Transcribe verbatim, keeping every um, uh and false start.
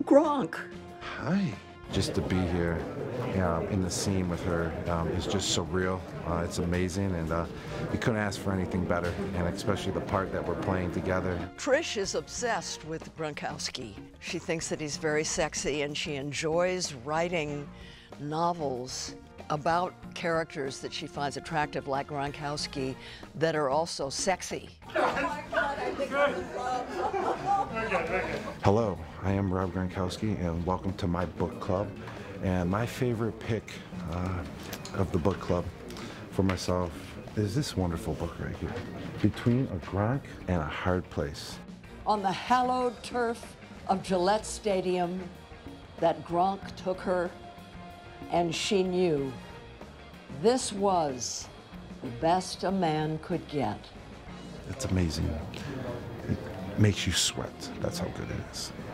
Gronk. Hi. Just to be here um, in the scene with her um, is just surreal. Uh, it's amazing, and uh, we couldn't ask for anything better, and especially the part that we're playing together. Trish is obsessed with Gronkowski. She thinks that he's very sexy, and she enjoys writing novels about characters that she finds attractive, like Gronkowski, that are also sexy. Hello, I am Rob Gronkowski, and welcome to my book club. And my favorite pick uh, of the book club for myself is this wonderful book right here, Between a Gronk and a Hard Place. On the hallowed turf of Gillette Stadium, that Gronk took her, and she knew this was the best a man could get. It's amazing. It makes you sweat. That's how good it is.